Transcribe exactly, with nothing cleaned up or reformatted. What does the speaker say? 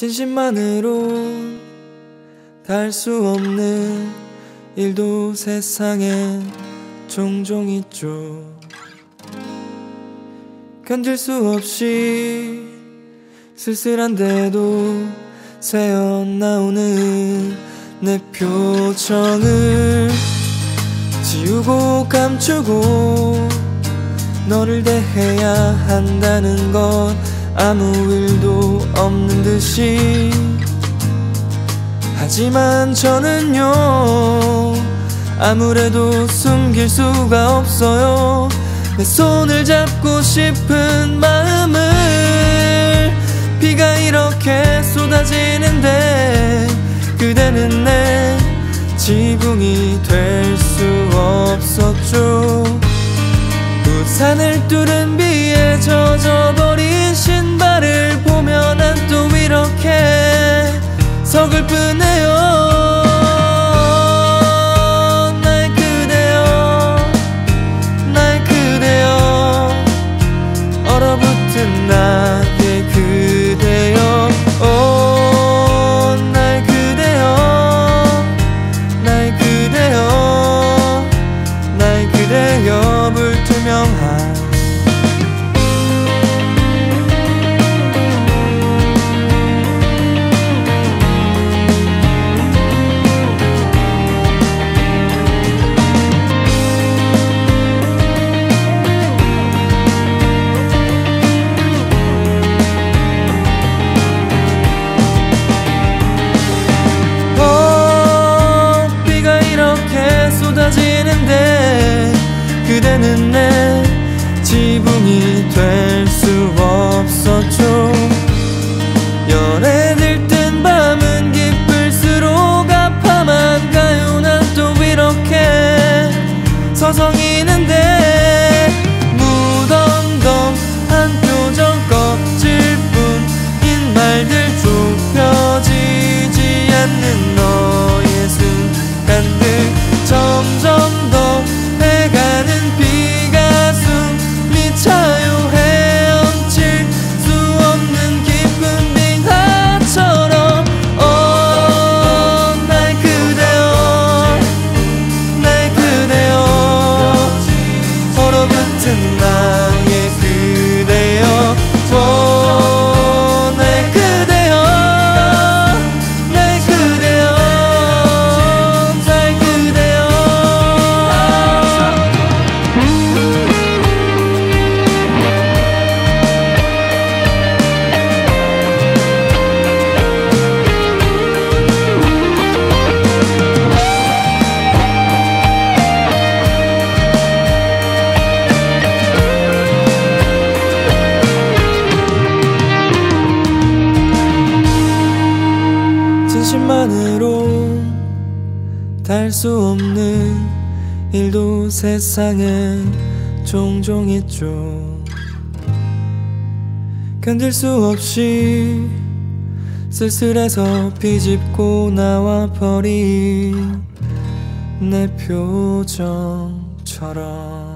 진심만으로 닿을 수 없는 일도 세상엔 종종 있죠. 견딜 수 없이 쓸쓸한데도 새어나오는 내 표정을 지우고 감추고 너를 대해야 한다는 건 아무 일도 없는 듯이. 하지만 저는요 아무래도 숨길 수가 없어요. 내 손을 잡고 싶은 마음을. 비가 이렇게 쏟아지는데 그대는 내 지붕이 될 수 없었죠. 우산을 뚫은 비에 젖어버린 신발을 보면 난 또 이렇게 서글프네요. 날 그대여 날 그대여 얼어붙은 나의 그대여. 오, 날 그대여 날 그대여 날 그대여 불투명한 쏟아지는데 그대는 내 지붕이 될 수 없었죠. 열에 들뜬 밤은 깊을수록 아파만 가요. 난 또 이렇게 서성이는데 무덤덤 한 표정 껍질뿐인 말들 좁혀지지 않는 너의 순간들. 점점 더 해가는 비가 숨이 차요. 헤엄칠 수 없는 깊은 빙하처럼. 어, 날 그대여 날 그대여 얼어붙은 나의 그대여. 오, 날 그대여 날 그대여 날 그대여. 진심만으로 닿을 수 없는 일도 세상엔 종종 있죠. 견딜 수 없이 쓸쓸해서 비집고 나와버린 내 표정처럼.